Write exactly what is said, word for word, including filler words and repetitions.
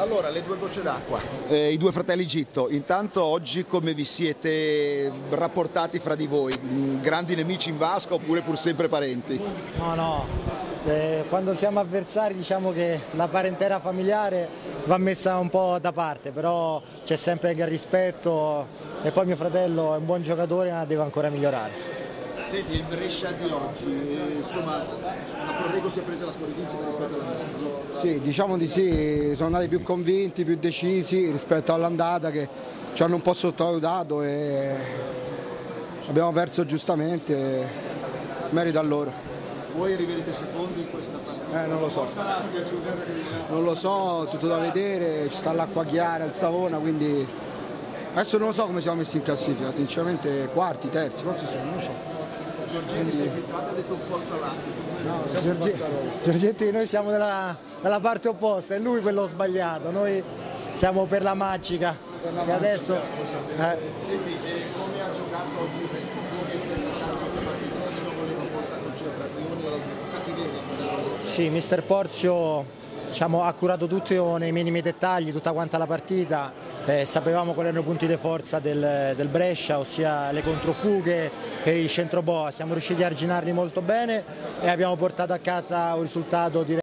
Allora, le due gocce d'acqua, eh, i due fratelli Gitto, intanto oggi come vi siete rapportati fra di voi? Grandi nemici in vasca oppure pur sempre parenti? No, no, eh, quando siamo avversari diciamo che la parentela familiare va messa un po' da parte, però c'è sempre il rispetto e poi mio fratello è un buon giocatore ma deve ancora migliorare. Senti, il Brescia di oggi, eh, insomma, la Porrego si è presa la sua rivincita rispetto all'andata? Sì, diciamo di sì, sono andati più convinti, più decisi rispetto all'andata che ci hanno un po' sottovalutato e abbiamo perso giustamente, merito a loro. Voi arriverete secondi in questa partita? Eh, non lo so, non lo so, tutto da vedere, ci sta l'acqua chiara, il Savona, quindi adesso non lo so come siamo messi in classifica, sinceramente quarti, terzi, quanti sono, non lo so. Giorgetti si è infiltrato e ha detto forza Lazio. No, Giorgetti, Giorgetti, noi siamo dalla, dalla parte opposta, è lui quello sbagliato, noi siamo per la magica. Per la che adesso, eh. Senti, eh, come ha giocato oggi Renko? Come ha interpretato questa partita? Non voleva portare concentrazione e cattiveria? Sì, mister Porzio diciamo, ha curato tutto nei minimi dettagli, tutta quanta la partita, eh, sapevamo quali erano i punti di forza del, del Brescia, ossia le controfughe e il centro boa, siamo riusciti a arginarli molto bene e abbiamo portato a casa un risultato direi